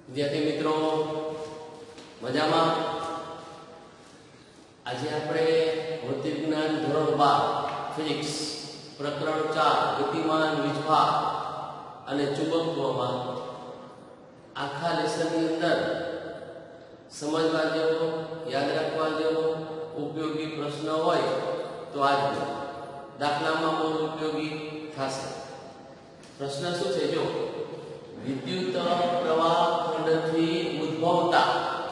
વિદ્યાર્થી મિત્રો મજામાં? આજે આપણે ભૌતિક જ્ઞાન ધોરણ 12 ફિઝિક્સ પ્રકરણ 4 ગતિમાન વીજભાર અને ચુંબકત્વમાં આખા લેસનની અંદર સમજવા જેવો, યાદ રાખવા જેવો ઉપયોગી પ્રશ્ન હોય તો આજનો દાખલામાં બહુ ઉપયોગી થશે. પ્રશ્ન શું છે? જો વિદ્યુત પ્રવાહ ખંડથી ઉદ્ભવતા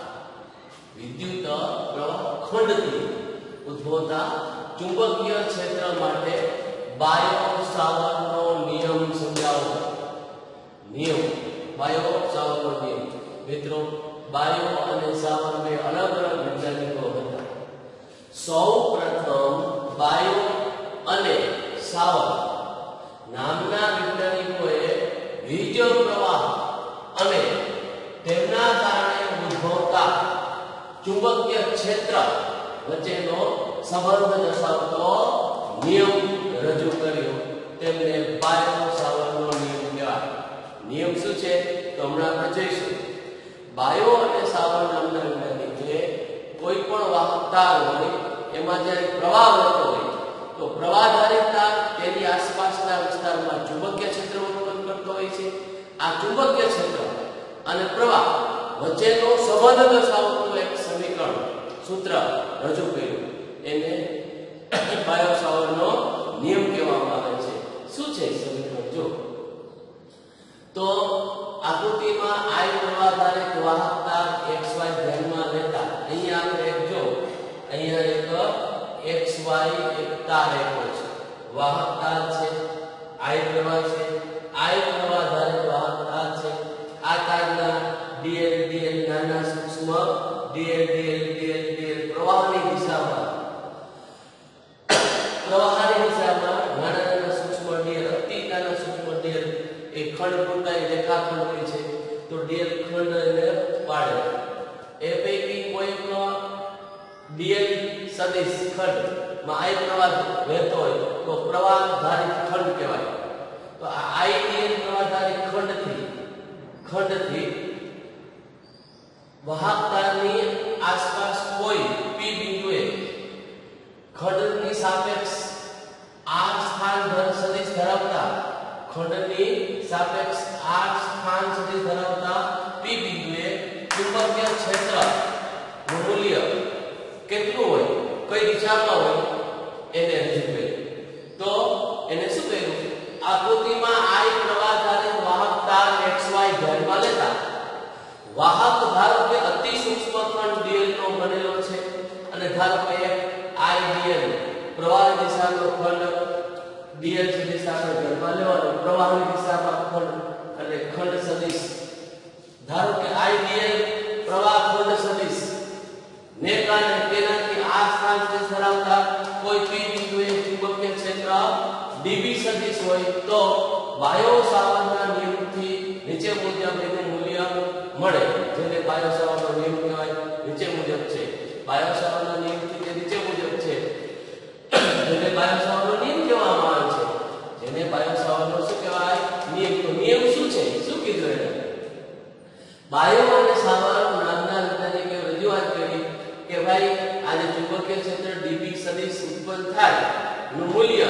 ચુંબકીય ક્ષેત્ર માટે બાયો-સાવર્ટનો નિયમ સમજાવો. બાયો-સાવર્ટનો નિયમ. મિત્રો, બાયો અને સાવર બે અલગ અલગ વૈજ્ઞાનિકો હતા. સૌપ્રથમ બાયો અને સાવર નામના વૈજ્ઞાનિકોએ વીજ પ્રવાહ અને તેમના કારણે ઉદ્ભવતા ચુંબકીય ક્ષેત્ર વચ્ચેનો સંબંધ દર્શાવતો નિયમ રજૂ કર્યો. તેમને બાયો-સાવર્ટનો નિયમ કહેવાય. નિયમ શું છે તો હમણાં આપણે જોઈશું. બાયો અને સાવર નામના વૈજ્ઞાનિકે કોઈ પણ વાહક તાર હોય એમાં જ્યારે પ્રવાહ વહેતો હોય તો પ્રવાહધારી તાર તેની આસપાસના વિસ્તારમાં ચુંબકીય ક્ષેત્ર ઉત્પન્ન કરતો હોય છે. આ ચુંબકીય ક્ષેત્ર અને પ્રવાહ વચ્ચેનો સંબંધ દર્શાવતું એક સમીકરણ, સૂત્ર રજૂ કર્યું. એને બાયો-સાવર્ટનો નિયમ કહેવામાં આવે છે. શું છે સમીકરણ? જો તો આકૃતિમાં I પ્રવાહધારિત વાહક તાર XY ધ્યાનમાં લેતા અહીંયા આપણે એક જો અહીંયા એક XY એક તાર આપ્યો છે. વાહક તાર છે, I પ્રવાહ છે, I પ્રવાહધારિત વાહક તાર છે. આ તારના dl નાના સૂક્ષ્મ dl પ્રવાહની દિશામાં નાના સૂક્ષ્મ dl અતિ નાના સૂક્ષ્મ dl એ ખંડ પૂરતા રેખાખંડ હોય છે તો dl ખંડ એને પાડે. એ પૈકી કોઈનો dl સદિશ ખંડમાં I પ્રવાહ વહેતો હોય તો પ્રવાહધારિત ખંડ કહેવાય. તો આ I dl પ્રવાહધારિત ખંડથી વાહક તારની આસપાસ કોઈ p બિંદુએ ખંડની સાપેક્ષ r સ્થાન સદિશ ધરાવતા p બિંદુએ ચુંબકીય ક્ષેત્રનું મૂલ્ય કેટલું હોય, કઈ દિશામાં હોય એને રજૂ કર્યું. તો એને શું કર્યું? આકૃતિમાં I પ્રવાહધારિત વાહક તાર XY ધ્યાનમાં લેતા વાહક ધારો કે અતિ સૂક્ષ્મ ખંડ dl નો બનેલો છે અને ધારો કે એક I dl પ્રવાહની દિશાનો ખંડ dl સદિશ આપણે ધ્યાનમાં લેવાનો. પ્રવાહની દિશામાં ખંડ અને ખંડ સદિશ ધારો કે I dl પ્રવાહ ખંડ સદિશ ને કારણે તેનાથી આ સ્થાન સદિશ ધરાવતા કોઈ p બિંદુએ ચુંબકીય ક્ષેત્ર db સદિશ હોય તો બાયો-સાવર્ટના નિયમથી નીચે મુજબ એનું મૂલ્ય મળે, જેને બાયો-સાવર્ટનો નિયમ કહેવાય. નીચે મુજબ છે બાયો-સાવર્ટના નિયમથી તે નીચે મુજબ છે, જેને બાયો-સાવર્ટનો નિયમ કહેવામાં આવે છે. જેને બાયો-સાવર્ટનો શું કહેવાય? નિયમ. તો નિયમ શું છે? શું કીધું એને? બાયો અને સાવર નામના વૈજ્ઞાનિકે રજૂઆત કરી કે ભાઈ આ જે ચુંબકીય ક્ષેત્ર db સદિશ ઉત્પન્ન થાય નું મૂલ્ય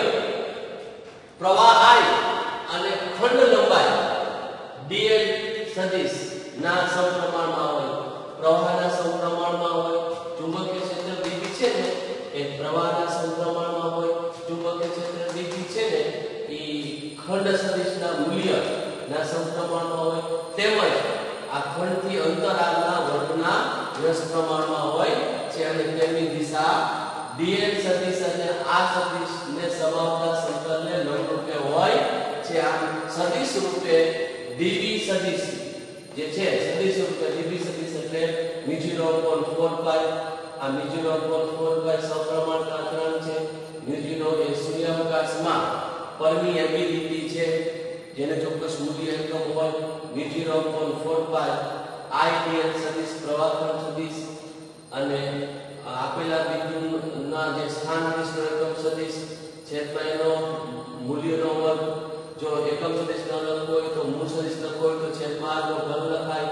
પ્રવાહ I અને ખંડ લંબાઈ dl સદિશ ના સમપ્રમાણમાં હોય. પ્રવાહના સમપ્રમાણમાં હોય. ચુંબકીય ક્ષેત્ર db છે ને એ પ્રવાહના સમપ્રમાણમાં હોય. ચુંબકીય ક્ષેત્ર db છે ને એ ખંડ સદિશના મૂલ્યના સમપ્રમાણમાં હોય. તેમજ આ ખંડથી અંતરાલના વર્ગના વ્યસ્ત પ્રમાણમાં હોય છે અને તેની દિશા dl સદિશ અને આ સદિશને સમાવતા સમતલને લંબ રૂપે હોય છે. આમ સદિશ રૂપે dv સદિશ જે છે સદિશ રૂપે dv સદિશ એટલે μ0/4π. આ μ0/4π સપ્રમાણતા અચળાંક છે. μ0 એ શૂન્યાવકાશમાં પરમિએબિલિટી છે, જેને ચોક્કસ મૂલ્ય એકમ હોય. μ0/4π I dl સદિશ પ્રવાહ ખંડ સદિશ અને આપેલા બિંદુના જે સ્થાન સદિશનો એકમ સદિશ છેદમાં એનો મૂલ્યનો વર્ગ. જો એકમ સદિશનો લખવો હોય તો મૂળ સદિશ લખવો હોય તો છેદમાં r નો ઘન લખાય.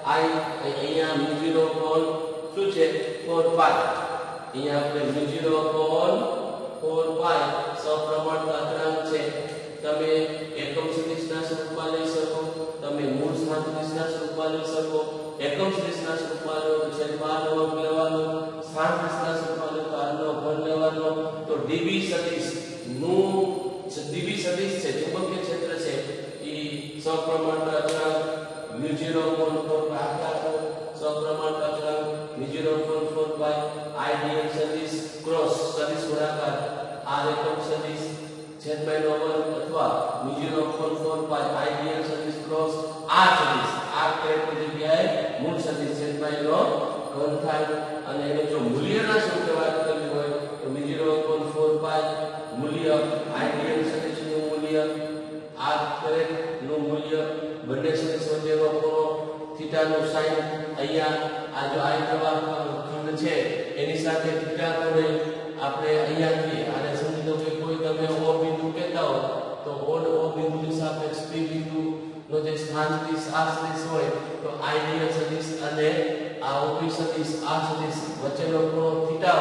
I અહીંયા μ0 કોણ શું છે 4 પાઈ અહીંયા આપણે μ0 કોણ 4 પાઈ સપ્રમાણ અચળાંક છે તમે એકમ સદિશના સ્વરૂપમાં લઈ શકો તમે મૂળ સદિશના સ્વરૂપમાં લઈ શકો એકમ સદિશના સ્વરૂપમાં લો તો છેદમાં વર્ગ લેવાનો સદિશના સ્વરૂપમાં લો તો આનો ઘન લેવાનો તો dv સદિશ નું dv સદિશ છે ચુંબકીય ક્ષેત્ર છે ઈ સપ્રમાણ અચળાંક μ0 કોણ 4 પાઈ આખો સપ્રમાણ અચળાંક μ0 કોણ 4 પાઈ આઈડીએલ સદિશ ક્રોસ સદિશ ગુણાકાર આ એકમ સદિશ છેદમાં નો વર્ગ અથવા μ0 કોણ 4 પાઈ આઈડીએલ સદિશ ક્રોસ આ સદિશ આ કેરેક્ટરની જગ્યાએ મૂળ સદિશ છેદમાં નો ઘન થાય અને એને જો મૂલ્યના સ્વરૂપે વાત કરવી હોય તો μ0 કોણ 4 પાઈ મૂલ્ય આઈડીએલ સદિશનું મૂલ્ય આ કેરેક્ટરનું મૂલ્ય બંને સદિશ વચ્ચેનો ખૂણો થીટાનું સાઈન અહીંયા આ જો આઈ પ્રવાહ ખંડ છે એની સાથે થીટા ખૂણે આપણે અહીંયાથી આને સમજી લો કે કોઈ તમે O બિંદુ કહેતા હો તો O બિંદુની સાપેક્ષ P બિંદુનો જે સ્થાન સદિશ આ સદિશ હોય તો આઈડીએલ સદિશ અને આ OP સદિશ આ સદિશ વચ્ચેનો ખૂણો થીટા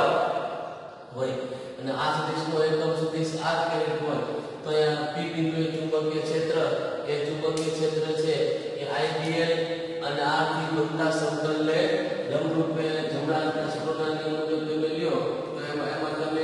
હોય અને આ સદિશનો એકમ સદિશ આ કેરેક્ટર હોય તો અહીંયા P બિંદુએ ચુંબકીય ક્ષેત્ર એ ચુંબકીય ક્ષેત્ર છે એ આઈડીએલ અને આ થી બનતા સમતલને લંબરૂપે જમણા હાથના સૂત્રના નિયમ મુજબ તમે લ્યો તો એમાં તમે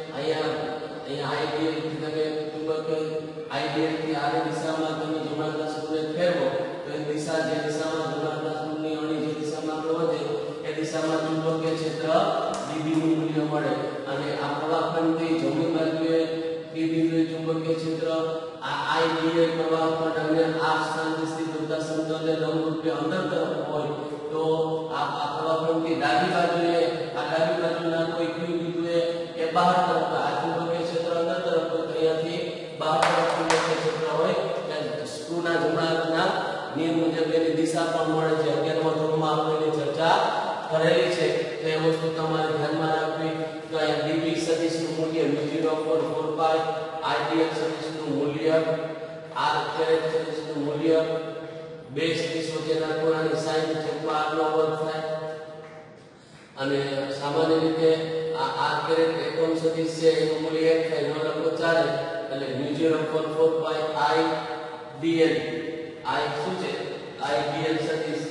અહીંયા આઈડીએલ થી તમે ચુંબકીય આઈડીએલ થી આ દિશામાં તમે જમણા હાથના સૂત્રને ફેરવો તો એ દિશા જે દિશામાં જમણા હાથના સૂત્રની અણી જે દિશામાં આગળ વધે એ દિશામાં ચુંબકીય ક્ષેત્ર dB નું મૂલ્ય મળે અને આ પ્રવાહખંડથી જમણી બાજુએ P બિંદુએ ચુંબકીય ક્ષેત્ર આ આઈડીએલ પ્રવાહખંડ અને આ સ્થાનથી સ્થિત બનતા સમતલને લંબરૂપે અંદર તરફ હોય તો આ પ્રવાહખંડથી ડાબી બાજુના કોઈ Q બિંદુએ એ બહાર તરફ આ ચુંબકીય ક્ષેત્ર અંદર તરફ હોય તો અહીંયાથી બહાર તરફ ચુંબકીય ક્ષેત્ર હોય એટલે સ્ક્રૂના જમણા હાથના નિયમ મુજબ એની દિશા પણ મળે છે 11મા ધોરણમાં આપણે એની ચર્ચા કરેલી છે તો એ વસ્તુ તમારે ધ્યાનમાં રાખવી તો અહીંયા dv સદિશનું મૂલ્ય μ0 કોણ 4 પાઈ આઈડીએલ સદિશનું મૂલ્ય r કેરેટ સદિશનું મૂલ્ય બે સદિશ વચ્ચેના ખૂણાની sin છેદમાં r નો વર્ગ થાય અને સામાન્ય રીતે આ r કેરેટ એકમ સદિશ છે એનું મૂલ્ય 1 થાય ન લખો ચાલે એટલે μ0 કોણ 4 પાઈ idl I શું છે idl સદિશ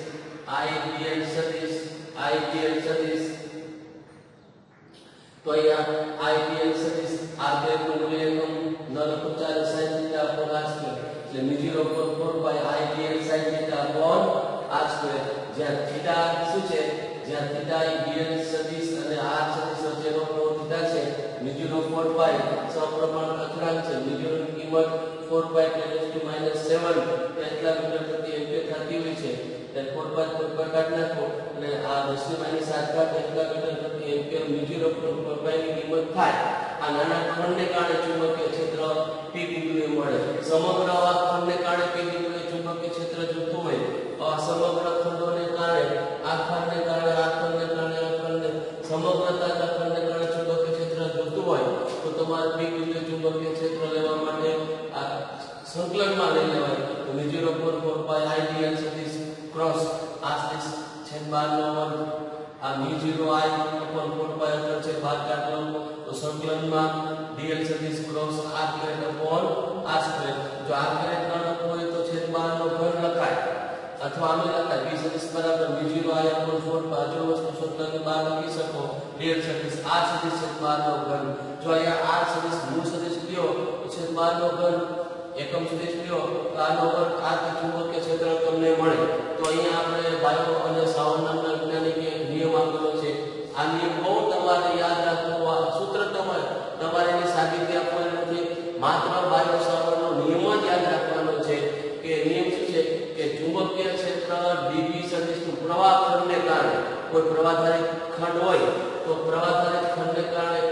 તો અહીંયા આઈડીએલ સદિશ r કેરેટનું મૂલ્ય એકમ ન લખો ચાલે sin theta upon r square એટલે μ0 કોણ 4 pi IDL sin theta upon r square જ્યાં થીટા શું છે જ્યાં થીટા idl સદિશ અને r સદિશ વચ્ચેનો કોણ થીટા છે μ0 4 પાઈ સપ્રમાણ અચળાંક છે μ0 ની કિંમત 4 પાઈ 10⁻⁷ એટલા મીટર પ્રતિ એમ્પિયર થતી હોય છે એટલે 4 પાઈ કાઢી નાખો અને આ 10⁻⁷ એટલા મીટર પ્રતિ એમ્પિયર μ0 4 પાઈ ની કિંમત થાય આ નાના ખંડને કારણે ચુંબકીય ક્ષેત્ર P બિંદુએ મળે સમગ્ર આ ખંડને કારણે P બિંદુએ ચુંબકીય ક્ષેત્ર જોતું હોય આ સમગ્ર ખંડોને કારણે આ ખંડને કારણે આ ખંડને કારણે આ ખંડને સમગ્રતાના ખંડને કારણે ચુંબકીય ક્ષેત્ર જોતું હોય તો તમારે P બિંદુએ ચુંબકીય ક્ષેત્ર લેવા માટે આ સંકલનમાં લઈ લેવાય તો μ0 કોણ 4 પાઈ આઈડીએલ સદિશ ક્રોસ આ સદિશ છેદમાં r નો વર્ગ આ μ0 I upon 4 પાઈ અંતર છે બહાર કાઢો તો સંકલનમાં dl સદિશ cross r caret upon r square જો r કેરેટ ન લખવો હોય તો છેદમાં r નો ઘન લખાય અથવા આમે લખાય b સદિશ બરાબર μ0 I upon 4 પાઈ જો વસ્તુ સૂત્રની બહાર લખી શકો dl સદિશ r સદિશ છેદમાં r નો ઘન જો અહીંયા r સદિશ મૂળ સદિશ લ્યો તો છેદમાં r નો ઘન એકમ સદિશ લ્યો તો આનો વર્ગ આ ચુંબકીય ક્ષેત્ર તમને મળે તો અહીંયા આપણે બાયો અને સાવર નામના વૈજ્ઞાનિકે નિયમ આપેલો છે આ નિયમ બહુ તમારે યાદ રાખવો આ સૂત્ર તમારે એની સાબિતી આપવાની નથી માત્ર બાયો સાવરનો નિયમ જ યાદ રાખવાનો છે કે નિયમ શું છે કે ચુંબકીય ક્ષેત્ર dv સદિશનું પ્રવાહ ખંડને કારણે કોઈ પ્રવાહધારી ખંડ હોય તો પ્રવાહધારી ખંડને કારણે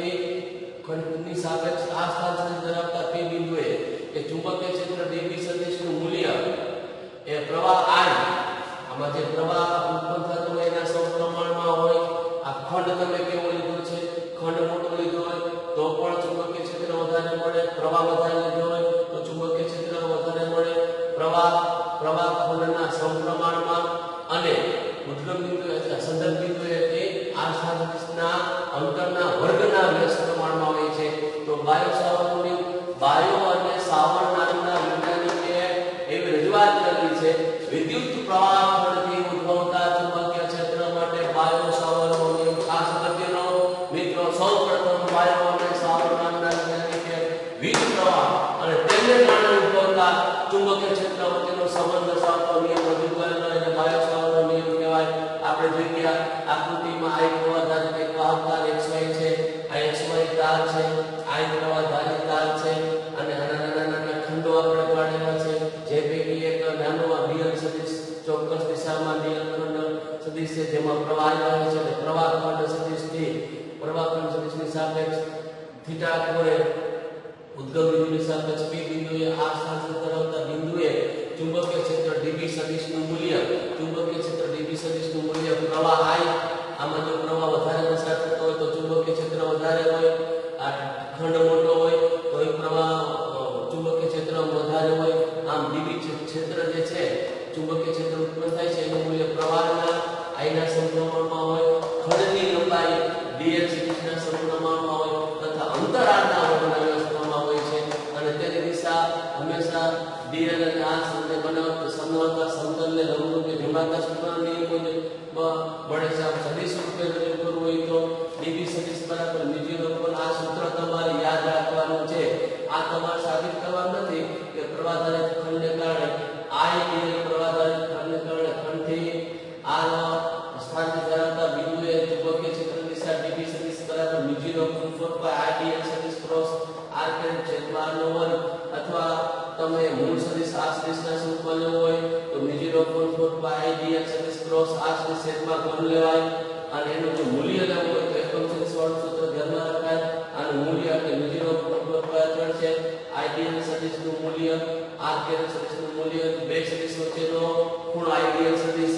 ખંડની સાપેક્ષ આ સ્થાન સદિશ ધરાવતા P બિંદુએ કે ચુંબકીય ક્ષેત્ર dv સદિશનું મૂલ્ય એ પ્રવાહ I આમાં જે પ્રવાહ ઉત્પન્ન થતો હોય એના સમપ્રમાણમાં હોય આ ખંડ તમે કેવો લીધો છે ખંડ મોટો લીધો હોય તો પણ ચુંબકીય ક્ષેત્ર વધારે મળે પ્રવાહ વધારે લીધો હોય તો ચુંબકીય ક્ષેત્ર વધારે મળે પ્રવાહ ખંડના સમપ્રમાણમાં ઉદ્ગમ બિંદુ સંદર્ભ બિંદુ એ આ સદિશના અંતરના વર્ગના વ્યસ્ત પ્રમાણમાં હોય છે. તો બાયો સાવર્ટનો નિયમ, બાયો અને સાવર્ટ નામના વૈજ્ઞાનિકે એવી રજૂઆત કરી છે, વિદ્યુત પ્રવાહ ખંડથી ઉદ્ભવતા ચુંબકીય ક્ષેત્ર માટે બાયો સાવર્ટનો નિયમ ખાસ અગત્યનો. મિત્રો, સૌપ્રથમ બાયો અને સાવર્ટ નામના વૈજ્ઞાનિકે વિદ્યુત પ્રવાહ અને તેને કારણે ઉદ્ભવતા ચુંબકીય ક્ષેત્ર વચ્ચેનો સંબંધ દર્શાવતો નિયમ રજૂ કરેલો, એને બાયો સાવર્ટનો નિયમ કહેવાય. આપણે જોઈ ગયા આકૃતિમાં આ પ્રવાહ ધારિત એક વાહકતાર XY છે, આ XY તાર છે, આ પ્રવાહ ધારિત તાર છે અને નાના ખંડો આપણે પાડેલા છે, જે પૈકી એક નાનો dl સદિશ ચોક્કસ દિશામાં dl ખંડ સદિશ છે, જેમાં પ્રવાહ આવે છે. અને પ્રવાહ ખંડ સદિશથી પ્રવાહ ખંડ સદિશની સાપેક્ષ થીટા ખૂણે ઉદ્ગમ બિંદુની સાપેક્ષ p બિંદુએ આ સ્થાન ધરાવતા બિંદુએ ચુંબકીય ક્ષેત્ર db સદિશનું મૂલ્ય, ચુંબકીય ક્ષેત્ર db સદિશનું મૂલ્ય પ્રવાહ I, આમાં જો પ્રવાહ વધારે પસાર થતો હોય તો ચુંબકીય ક્ષેત્ર વધારે હોય, આ ખંડ મોટો હોય તો એ પ્રવાહ ચુંબકીય ક્ષેત્ર વધારે હોય. આમ db ક્ષેત્ર જે છે ચુંબકીય ક્ષેત્ર ઉત્પન્ન થાય છે એનું મૂલ્ય પ્રવાહના I ના સમપ્રમાણમાં હોય, ખંડની લંબાઈ dl સદિશના સમપ્રમાણમાં હોય તથા અંતરાળના વર્ગના વ્યવસ્થામાં હોય છે. અને તેની દિશા હંમેશા dl અને આ સાથે બનાવતા સમતલને લંબરૂપે ધીમાતા સૂત્રના નિયમોને મળે છે. આમ સદિશ રૂપે રજૂ કરવું હોય તો db સદિશ બરાબર બીજી ઉપર આ સૂત્ર તમારે યાદ રાખવાનું છે. આ તમારે સાબિત કરવાનું નથી કે પ્રવાહ ધારિત ખંડને કારણે I dl પ્રવાહ ધારિત ખંડને કારણે ખંડથી આ સ્થાન ધરાવતા બિંદુએ ચુંબકીય ક્ષેત્ર દિશા db સદિશ બરાબર બીજી ઉપર I dl સદિશ ક્રોસ r છેદમાં r નો વર્ગ, અથવા તમે મૂળ સદિશ આ સદિશના સ્વરૂપમાં લેવો હોય તો બીજી I dl સદિશ ક્રોસ r સદિશ છેદમાં ઘન લેવાય. અને એનું જો મૂલ્ય લેવું હોય તો એકમ સદિશ વાળું સૂત્ર ધ્યાનમાં રખાય. આનું મૂલ્ય એટલે બીજી છે I dl સદિશનું મૂલ્ય, r સદિશનું મૂલ્ય, બે સદિશ વચ્ચેનો ખૂણો I dl સદિશ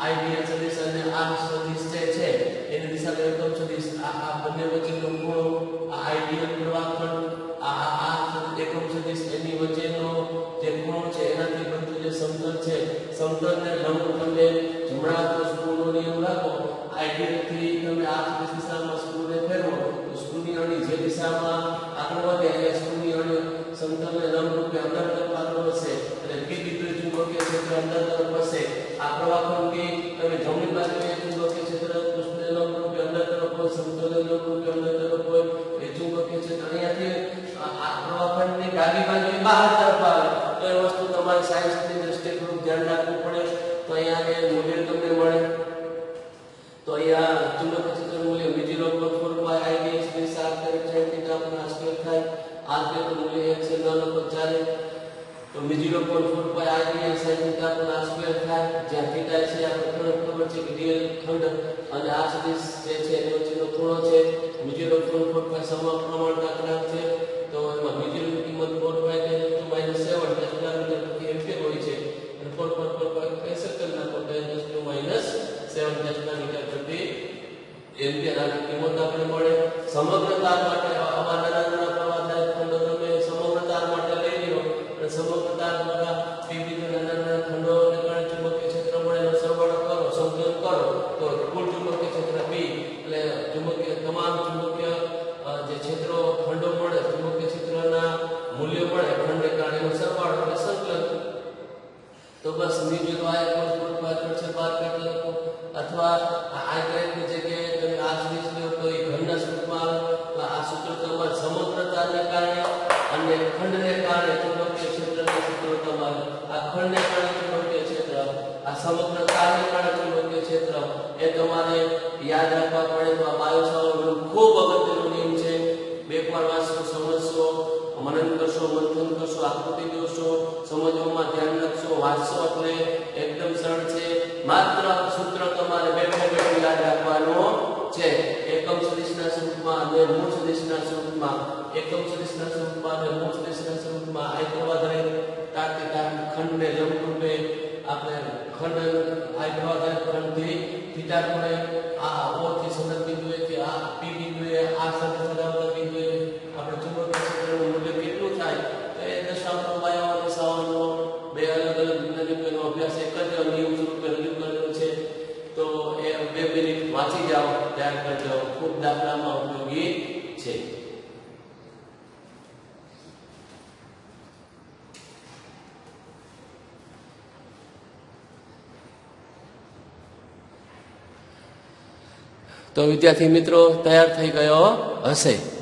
અને r સદિશ છે એની દિશા એકમ સદિશ, આ બંને વચ્ચેનો ખૂણો આ I dl પ્રવાહ ખંડ, આ એકમ સદિશ એની વચ્ચેનો જે ખૂણો છે એનાથી બનતું જે સમતલ છે, સમતલને લંબ તમે જમણા હાથનો સ્ક્રૂનો નિયમ રાખો. I dl થી તમે આ દિશામાં સ્ક્રૂને ફેરવો તો સ્ક્રૂની અણી જે દિશામાં આગળ વધે એ સ્ક્રૂની અણી સમતલને લંબરૂપે અંદર તરફ આગળ વધશે અને p બિંદુએ ચુંબકીય ક્ષેત્ર અંદર તરફ વધશે. આ પ્રવાહ ખંડથી તમે જમણી બાજુએ ચુંબકીય ક્ષેત્ર પૃષ્ઠને લંબરૂપે અંદર તરફ હોય, સમતલને લંબરૂપે અંદર તરફ હોય, એ ચુંબકીય ક્ષેત્ર અહીંયાથી આ પ્રવાહ ખંડની ડાબી બાજુએ બહાર તરફ આવે તો એ વસ્તુ તમારે સાયન્સની દ્રષ્ટિએ થોડું ધ્યાન રાખવું પડે. તો અહીંયા એ મૂલ્ય તમને મળે. તો અહીંયા ચુંબકીય ક્ષેત્રનું મૂલ્ય બીજી I dl સદિશ r sin θ આપણા સ્ક્વેર થાય. r નું મૂલ્ય 1 છે 9/4. તો બીજી I dl sin θ આપણા સ્ક્વેર થાય, જ્યાં θ છે આપણે ખબર છે કે dl ખંડ અને આ સદિશ જે છે એનો વચ્ચેનો ખૂણો છે. બીજી સમપ્રમાણતા ગ્રાફ છે. તો એમાં બીજી કિંમત 4 - 7 મીટર પ્રતિ એમ્પિયર હોય છે અને 4 કેન્સલ કરી નાખો 10 - 7 મીટર પ્રતિ એમ્પિયર આ કિંમત આપણે મળે. સમગ્ર તાર માટે આવા નાના પ્રવાહ ધારિત ખંડો તમે સમગ્ર તાર માટે લઈ લ્યો અને સમગ્ર તાર દ્વારા p બિંદુના નાના ખંડોને કારણે ચુંબકીય ક્ષેત્ર મળે એનો સરવાળો કરો, સંકલન કરો તો કુલ ચુંબકીય ક્ષેત્ર p એટલે તમામ ચુંબકીય જે ક્ષેત્રો ખંડો મળે, ચુંબકીય ક્ષેત્રના મૂલ્યો મળે ખંડને કારણે એનો સરવાળો એટલે સંકલન. તો બસ બીજું આ છે બાદ કરી લખો, અથવા આ ગ્રેડની જગ્યાએ તમે આ સદિશ લો તો એ ઘનના સ્વરૂપમાં આવે. તો આ સૂત્ર તમારે સમગ્રતાને કારણે અને ખંડને કારણે ચુંબકીય ક્ષેત્રના સૂત્રો તમારે આ ખંડને કારણે ચુંબકીય ક્ષેત્ર, આ સમગ્રતાને કારણે ચુંબકીય ક્ષેત્ર એ તમારે યાદ રાખવા પડે. તો આ બાયો સાવર્ટનો ખૂબ અગત્યનો નિયમ છે. બે વાર વાંચો, સમજશો, મનન કરશો, મંથન કરશો, આકૃતિ દોરશો, સમજવામાં ધ્યાન રાખશો, વાંચશો એટલે એકદમ સરળ છે. માત્ર સૂત્ર તમારે બેઠે યાદ રાખવાનો છે. એકમ સદિશના સ્વરૂપમાં અને મૂળ સદિશના સ્વરૂપમાં, એકમ સદિશના સ્વરૂપમાં અને મૂળ સદિશના સ્વરૂપમાં આ પ્રવાહ ધારિત ખંડને લંબરૂપે આપણે ખંડ આ પ્રવાહ ધારિત ખંડથી થીટા ખૂણે આ O થી સંદર્ભ બિંદુએથી આ p બિંદુએ આ સાથે ધરાવતા બિંદુએ આપણે ચુંબકીય ક્ષેત્રનું મૂલ્ય કેટલું થાય તો એ દર્શાવતો બાયો અને સાવર્ટનો બે અલગ અલગ વૈજ્ઞાનિકોનો અભ્યાસ એક જ નિયમ સ્વરૂપે રજૂ કરેલો છે. તૈયાર કરજો, ખૂબ દાખલામાં ઉપયોગી છે. તો વિદ્યાર્થી મિત્રો તૈયાર થઈ ગયો હશે.